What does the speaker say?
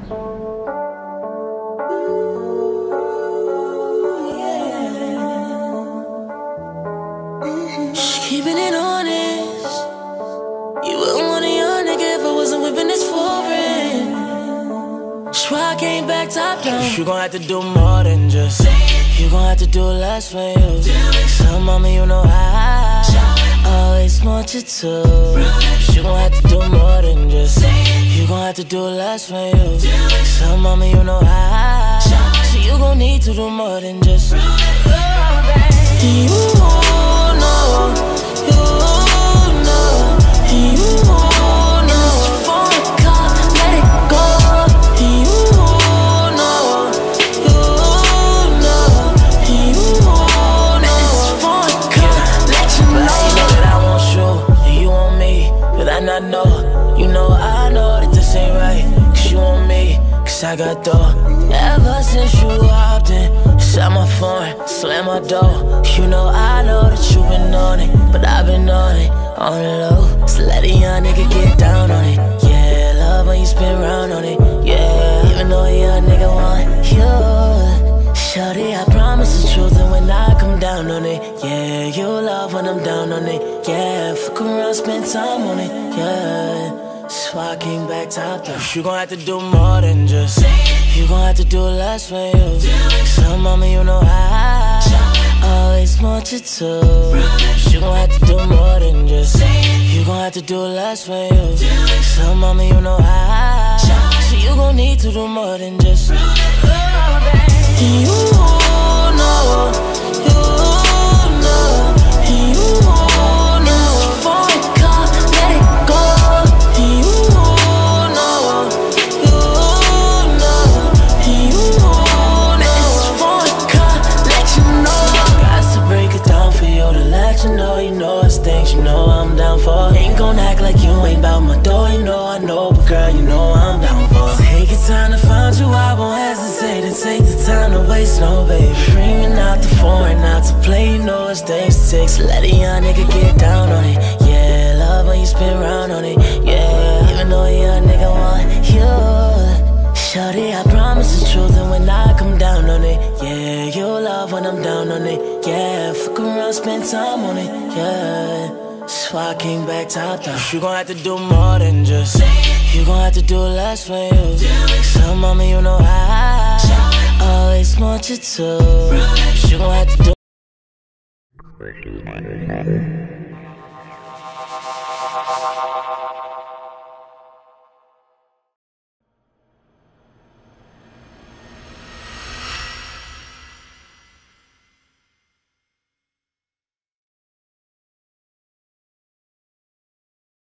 Keeping it honest, you wouldn't want a young nigga if I wasn't whipping this foreign. That's why I came back top down. You gon' have to do more than just, you gon' have to do less for you. So mama, you know I always want you to. You gon' have to do more than just, you gon' have to do less for you. So mama, you know I, so you gon' need to do more than just. You know, you know, in this phone call, let it go. You know, in this phone call, let you know. You know that I want you, and you want me, but I not know. You know I know that this ain't right, 'cause you want me, 'cause I got door. Ever since you hopped in, shut my phone, slam my door. You know I know that you been on it, but I've been on it, on the low. So let a young nigga get down on it. Yeah, love when you spin round on it. Yeah, even though a young nigga want you. Shawty, I promise the truth, and when I come down on it, yeah, you love when I'm down on it. Yeah, fuck around, spend time on it. Yeah, so I came back top down. You gon' have to do more than just, you gon' have to do less for you. So mama, you know I always want you to. You gon' have to do more than just, you gon' have to do less for you. So mama, you know I, so you gon' need to do more than just. You know, you know, in this phone call, let it go. You know, in this phone call, let you know. Got to break it down for you to let you know. You know it's things you know I'm down for. Ain't gon' act like you ain't bout my door. You know I know, but girl, you know I'm down for. Take your time to find you, I won't hesitate to take the time to waste, no baby. Ringing out the phone, out to play, you know it's days to take. So let a young nigga get down on it. Yeah, love when you spin round on it. Yeah, even though a young nigga want you. Shawty, I promise the truth, and when I come down on it, yeah, you love when I'm down on it. Yeah, fuck around, spend time on it. Yeah, so I came back top down. You gon' have to do more than just, you gon' have to do less for you. So mama, you know I always want you to. You gon' have to do